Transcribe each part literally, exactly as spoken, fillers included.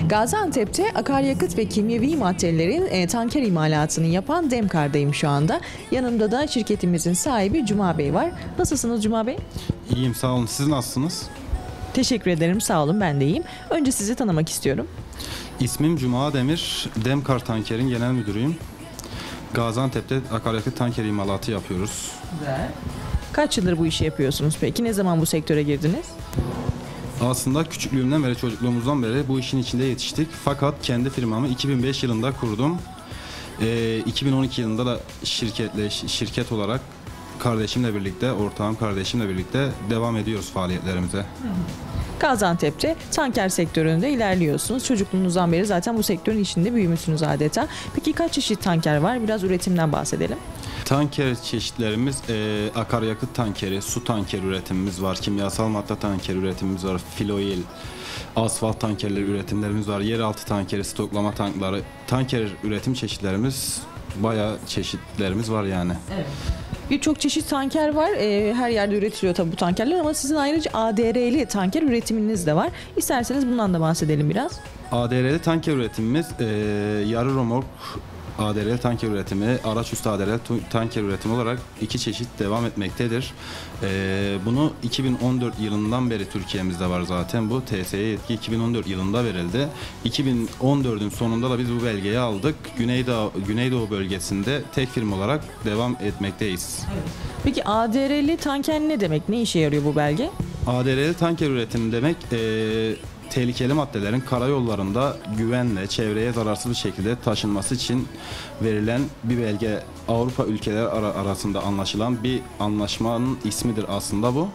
Gaziantep'te akaryakıt ve kimyevi maddelerin e, tanker imalatını yapan Demkar'dayım şu anda. Yanımda da şirketimizin sahibi Cuma Bey var. Nasılsınız Cuma Bey? İyiyim, sağ olun. Siz nasılsınız? Teşekkür ederim, sağ olun, ben de iyiyim. Önce sizi tanımak istiyorum. İsmim Cuma Demir, Demkar Tanker'in genel müdürüyüm. Gaziantep'te akaryakıt tanker imalatı yapıyoruz. Güzel. Kaç yıldır bu işi yapıyorsunuz peki? Ne zaman bu sektöre girdiniz? Aslında küçüklüğümden beri, çocukluğumuzdan beri bu işin içinde yetiştik. Fakat kendi firmamı iki bin beş yılında kurdum. Ee, iki bin on iki yılında da şirketle şirket olarak kardeşimle birlikte, ortağım kardeşimle birlikte devam ediyoruz faaliyetlerimize. Gaziantep'te tanker sektöründe ilerliyorsunuz. Çocukluğunuzdan beri zaten bu sektörün içinde büyümüşsünüz adeta. Peki kaç çeşit tanker var? Biraz üretimden bahsedelim. Tanker çeşitlerimiz e, akaryakıt tankeri, su tanker üretimimiz var, kimyasal madde tanker üretimimiz var, filoil, asfalt tankerleri üretimlerimiz var, yeraltı tankeri, stoklama tankları, tanker üretim çeşitlerimiz, bayağı çeşitlerimiz var yani. Evet. Birçok çeşit tanker var. Ee, her yerde üretiliyor tabii bu tankerler ama sizin ayrıca A D R'li tanker üretiminiz de var. İsterseniz bundan da bahsedelim biraz. A D R'li tanker üretimimiz e, yarı romork A D R'li tanker üretimi, araç üstü A D R'li tanker üretimi olarak iki çeşit devam etmektedir. Ee, bunu iki bin on dört yılından beri Türkiye'mizde var zaten. Bu T S'ye yetki iki bin on dört yılında verildi. iki bin on dördün sonunda da biz bu belgeyi aldık. Güneydoğu, Güneydoğu bölgesinde tek firma olarak devam etmekteyiz. Peki A D R'li tanker ne demek? Ne işe yarıyor bu belge? A D R'li tanker üretimi demek e, tehlikeli maddelerin karayollarında güvenle, çevreye zararsız bir şekilde taşınması için verilen bir belge. Avrupa ülkeler arasında anlaşılan bir anlaşmanın ismidir aslında bu. Hı hı.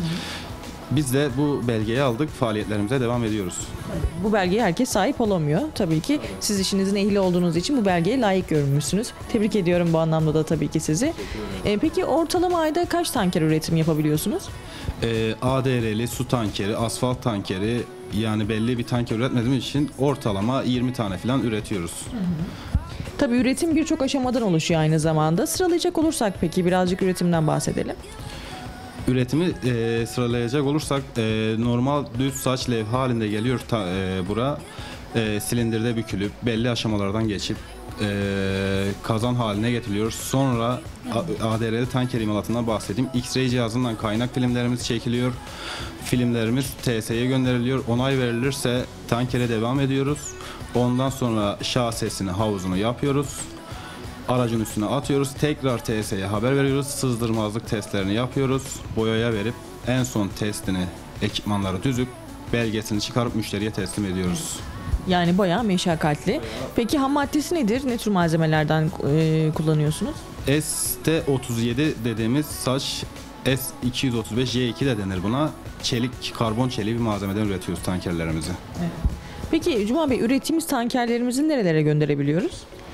Biz de bu belgeyi aldık, faaliyetlerimize devam ediyoruz. Bu belgeye herkes sahip olamıyor tabii ki. Siz işinizin ehli olduğunuz için bu belgeye layık görünmüşsünüz. Tebrik ediyorum bu anlamda da tabii ki sizi. Ee, peki ortalama ayda kaç tanker üretim yapabiliyorsunuz? Ee, A D R'li, su tankeri, asfalt tankeri, yani belli bir tanker üretmediğimiz için ortalama yirmi tane falan üretiyoruz. Hı hı. Tabii üretim birçok aşamadan oluşuyor aynı zamanda. Sıralayacak olursak peki birazcık üretimden bahsedelim. Üretimi e, sıralayacak olursak e, normal düz saç levha halinde geliyor ta, e, bura. E, silindirde bükülüp belli aşamalardan geçip e, kazan haline getiriliyor. Sonra A D R'li tanker imalatından bahsedeyim. X-ray cihazından kaynak filmlerimiz çekiliyor. Filmlerimiz T S'ye gönderiliyor. Onay verilirse tankere devam ediyoruz. Ondan sonra şasesini, havuzunu yapıyoruz. Aracın üstüne atıyoruz. Tekrar T S'ye haber veriyoruz. Sızdırmazlık testlerini yapıyoruz. Boyaya verip en son testini, ekipmanları düzüp belgesini çıkarıp müşteriye teslim ediyoruz. Yani bayağı meşakkatli. Peki ham maddesi nedir? Ne tür malzemelerden e, kullanıyorsunuz? S T otuz yedi dediğimiz saç, S iki yüz otuz beş Y iki de denir buna. Çelik, karbon çeliği bir malzemeden üretiyoruz tankerlerimizi. Evet. Peki Cuma Bey, ürettiğimiz tankerlerimizi nerelere gönderebiliyoruz?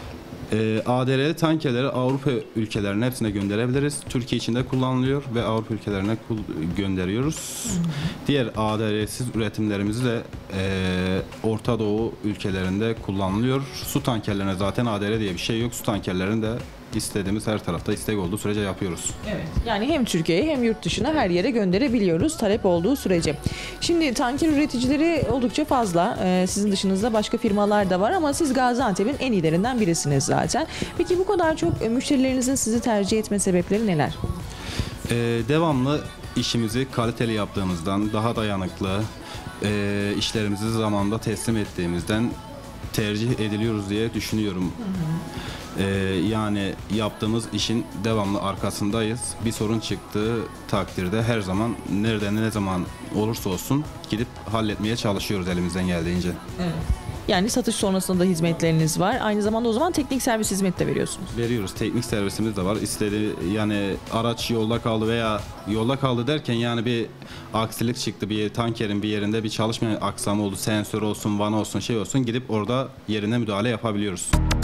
Ee, A D R'li tankerleri Avrupa ülkelerine hepsine gönderebiliriz. Türkiye içinde kullanılıyor ve Avrupa ülkelerine gönderiyoruz. Hı hı. Diğer A D R'siz üretimlerimizi de e, Orta Doğu ülkelerinde kullanılıyor. Su tankerlerine zaten A D R diye bir şey yok. Su tankerlerini de istediğimiz her tarafta istek olduğu sürece yapıyoruz. Evet. Yani hem Türkiye'ye hem yurt dışına her yere gönderebiliyoruz talep olduğu sürece. Şimdi tanker üreticileri oldukça fazla. Ee, sizin dışınızda başka firmalar da var ama siz Gaziantep'in en iyilerinden birisiniz zaten. Peki bu kadar çok müşterilerinizin sizi tercih etme sebepleri neler? Ee, devamlı işimizi kaliteli yaptığımızdan, daha dayanıklı, e, işlerimizi zamanında teslim ettiğimizden tercih ediliyoruz diye düşünüyorum. Hı hı. Ee, yani yaptığımız işin devamlı arkasındayız. Bir sorun çıktığı takdirde her zaman nerede ne zaman olursa olsun gidip halletmeye çalışıyoruz elimizden geldiğince. Evet. Yani satış sonrasında da hizmetleriniz var. Aynı zamanda o zaman teknik servis hizmeti de veriyorsunuz. Veriyoruz. Teknik servisimiz de var. İstedi yani araç yolda kaldı veya yolda kaldı derken yani bir aksilik çıktı. Bir tankerin bir yerinde bir çalışma aksam oldu. Sensör olsun, vana olsun, şey olsun, gidip orada yerine müdahale yapabiliyoruz.